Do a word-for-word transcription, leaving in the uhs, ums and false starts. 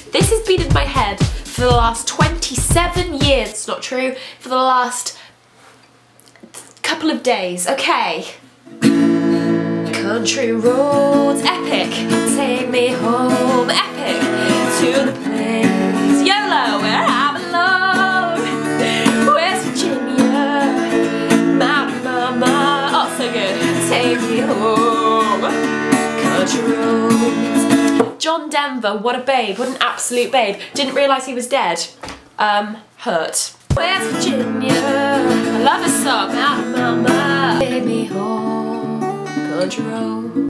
This has been in my head for the last twenty-seven years. It's not true. For the last couple of days. Okay. Country roads, epic. Take me home, epic. To the place, YOLO, where I belong. West Virginia, Mountain Mama. Oh, so good. Take me home. Country roads. John Denver, what a babe. What an absolute babe. Didn't realise he was dead. Um, hurt. West Virginia, I love a song. Mountain Mama. Take me home. Country road.